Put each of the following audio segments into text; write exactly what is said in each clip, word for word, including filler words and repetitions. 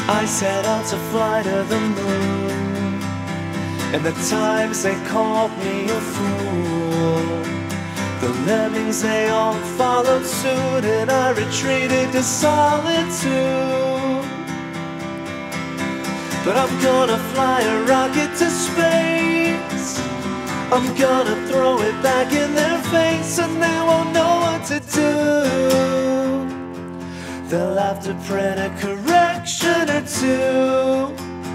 I set out to fly to the moon, and the times they called me a fool. The lemmings, they all followed suit, and I retreated to solitude. But I'm gonna fly a rocket to space. I'm gonna throw it back in their face, and they won't know what to do. They'll have to print a correction or two.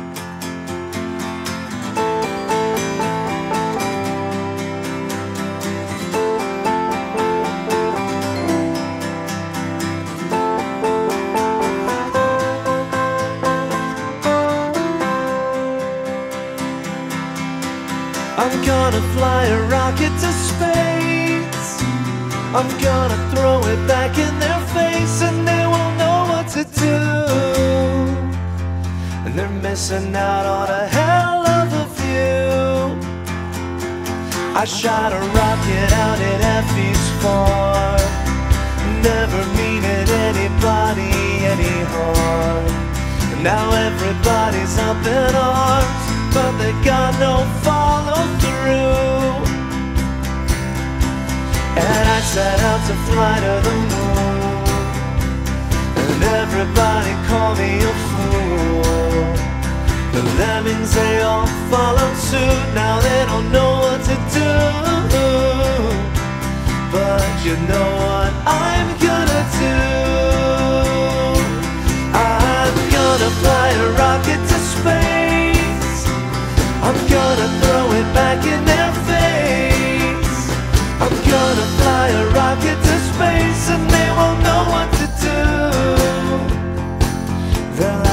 I'm gonna fly a rocket to space. I'm gonna throw it back in their face, and they won't know what to do. And they're missing out on a hell of a view. I shot a rocket out at Effie's farm, never meaning anybody any harm. And now everybody's up in arms, but they got no follow through. And I set out to fly to the moon, and everybody called me a fool. The lemmings, they all followed suit. Now they don't know what to do. But you know what I'm gonna do? I'm gonna fly a rocket to space. I'm gonna throw it back in their face. I'm gonna fly a rocket to space, and they won't know what to do. They'll